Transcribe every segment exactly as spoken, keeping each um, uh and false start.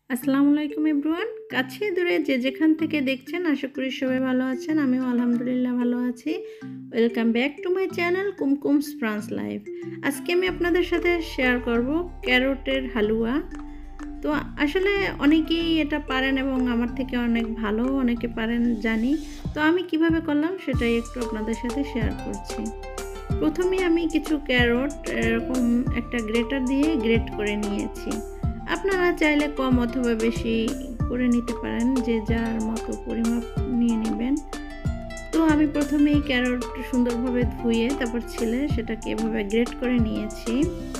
আসসালামু আলাইকুম এভরিওয়ান। কাছে দূরে যে যেখান থেকে দেখছেন আশা করি সবাই ভালো আছেন। আমিও আলহামদুলিল্লাহ ভালো আছি। Welcome back to my channel Kumkum's France life. আজকে আমি আপনাদের সাথে শেয়ার করব ক্যারটের হালুয়া। তো আসলে অনেকেই এটা পারেন এবং আমার থেকে অনেক ভালো অনেকে পারেন জানি। তো আমি কিভাবে করলাম সেটাই একটু আপনাদের সাথে শেয়ার করছি। প্রথমে আমি কিছু ক্যারট এরকম একটা গ্রেটার দিয়ে গ্রেট করে নিয়েছি। আপনারা চাইলে কম অথবা বেশি করে নিতে পারেন, যে যার মতো পরিমাপ নিয়ে নেবেন। তো আমি প্রথমেই ক্যারট সুন্দরভাবে ধুয়ে তারপর ছিলে সেটাকে এভাবে গ্রেট করে নিয়েছি।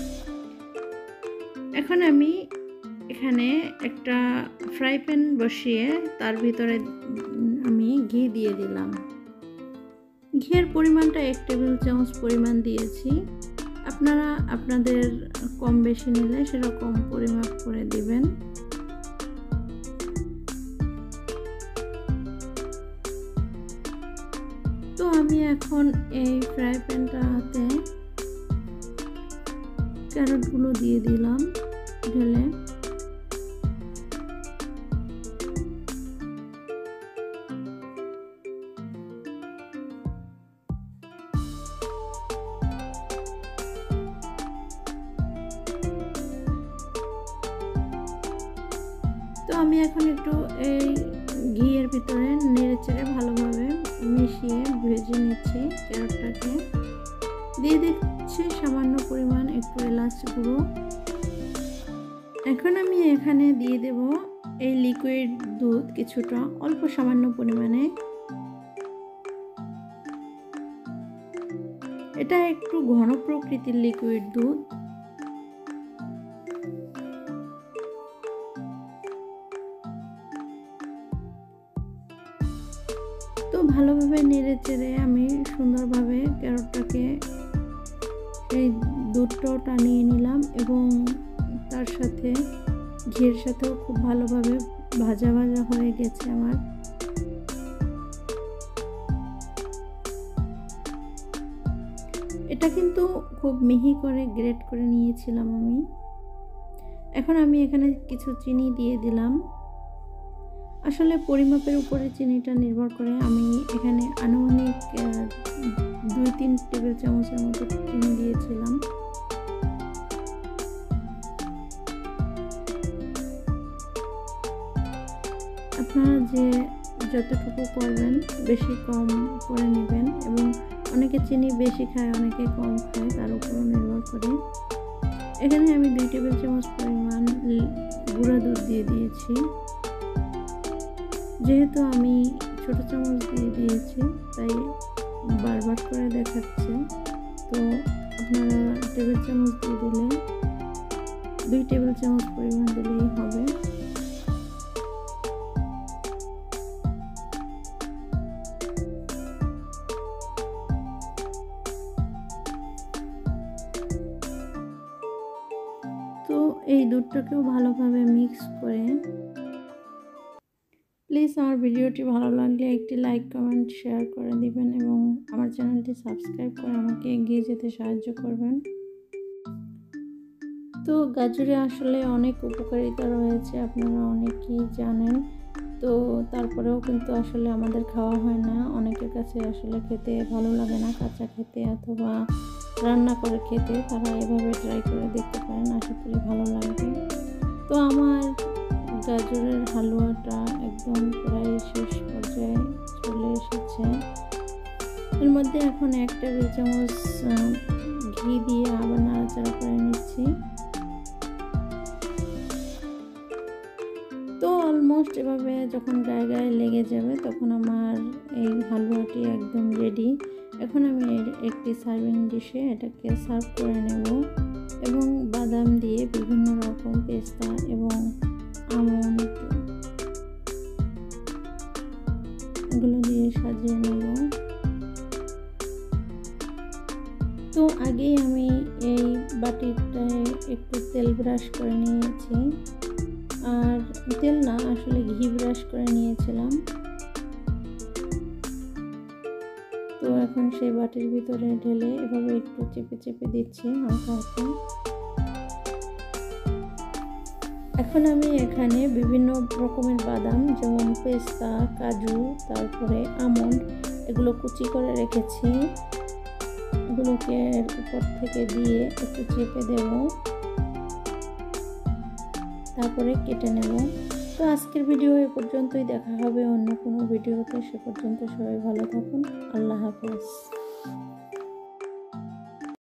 এখন আমি এখানে একটা ফ্রাই প্যান বসিয়ে তার ভিতরে আমি ঘি দিয়ে দিলাম। ঘিয়ের পরিমাণটা এক টেবিল চামচ পরিমাণ দিয়েছি। আপনারা আপনাদের কম বেশি নিলে সেরকম পরিমাপ করে দিবেন। তো আমি এখন এই ফ্রাই প্যানটাতে ক্যারটগুলো দিয়ে দিলাম ঢেলে। তো আমি এখন একটু এই ঘিয়ের ভিতরে নেড়ে চেড়ে ভালোভাবে মিশিয়ে ভেজে নিচ্ছি ক্যারটটাকে। দিয়ে দিচ্ছি সামান্য পরিমাণ একটু এলাচ গুঁড়ো। এখন আমি এখানে দিয়ে দেব এই লিকুইড দুধ কিছুটা, অল্প সামান্য পরিমাণে। এটা একটু ঘন প্রকৃতির লিকুইড দুধ। তো ভালোভাবে নেড়ে চেড়ে আমি সুন্দরভাবে ক্যারটটাকে এই দুধটাও টানিয়ে নিলাম এবং তার সাথে ঘিয়ের সাথেও খুব ভালোভাবে ভাজা ভাজা হয়ে গেছে আমার। এটা কিন্তু খুব মিহি করে গ্রেট করে নিয়েছিলাম আমি। এখন আমি এখানে কিছু চিনি দিয়ে দিলাম। আসলে পরিমাপের উপরে চিনিটা নির্ভর করে। আমি এখানে আনুমানিক দুই তিন টেবিল চামচের মতো চিনি দিয়েছিলাম। আপনারা যে যতটুকু করবেন বেশি কম করে নেবেন, এবং অনেকে চিনি বেশি খায় অনেকে কম খায়, তার উপরও নির্ভর করে। এখানে আমি দুই টেবিল চামচ পরিমাণ গুঁড়া দুধ দিয়ে দিয়েছি। যেহেতু আমি ছোট চামচ দিয়ে দিয়েছি তাই বারবার করে দেখাচ্ছে। তো আপনারা টেবিল চামচ দিয়ে দিলে দুই টেবিল চামচ পরিমাণ দিলেই হবে। তো এই দুধটাকেও ভালোভাবে মিক্স করে, প্লিজ আমার ভিডিওটি ভালো লাগলে একটি লাইক কমেন্ট শেয়ার করে দিবেন এবং আমার চ্যানেলটি সাবস্ক্রাইব করে আমাকে এগিয়ে যেতে সাহায্য করবেন। তো গাজরে আসলে অনেক উপকারিতা রয়েছে, আপনারা অনেকেই জানেন। তো তারপরেও কিন্তু আসলে আমাদের খাওয়া হয় না। অনেকের কাছে আসলে খেতে ভালো লাগে না, কাঁচা খেতে অথবা রান্না করে খেতে। তারা এভাবে ট্রাই করে দেখতে পারেন, আশা করি ভালো লাগবে। তো আমার গাজরের হালুয়াটা একদম প্রায় শেষ পর্যায়ে চলে এসেছে। এর মধ্যে এখন এক টেবিল চামচ ঘি দিয়ে আবার নাড়াচাড়া করে নিচ্ছি। তো অলমোস্ট এভাবে যখন গায়ে গায়ে লেগে যাবে তখন আমার এই হালুয়াটি একদম রেডি। এখন আমি একটি সার্ভিং ডিশে এটাকে সার্ভ করে নেব এবং বাদাম দিয়ে বিভিন্ন রকম পেস্তা এবং আমন্ড এগুলো দিয়ে সাজিয়ে নেব। তো আগেই আমি এই বাটিটায় একটু তেল ব্রাশ করে নিয়েছি, আর তেল না আসলে ঘি ব্রাশ করে নিয়েছিলাম। তো এখন সেই বাটির ভিতরে ঢেলে এভাবে একটু চেপে চেপে দিচ্ছি হালকা হালকা। এখন আমি এখানে বিভিন্ন রকমের বাদাম যেমন পেস্তা, কাজু, তারপরে আমন্ড এগুলো কুচি করে রেখেছি। এগুলোকে উপর থেকে দিয়ে একটু চেপে দেব, তারপরে কেটে নেব। তো আজকের ভিডিও এ পর্যন্তই, দেখা হবে অন্য কোনো ভিডিওতে। সে পর্যন্ত সবাই ভালো থাকুন। আল্লাহ হাফেজ।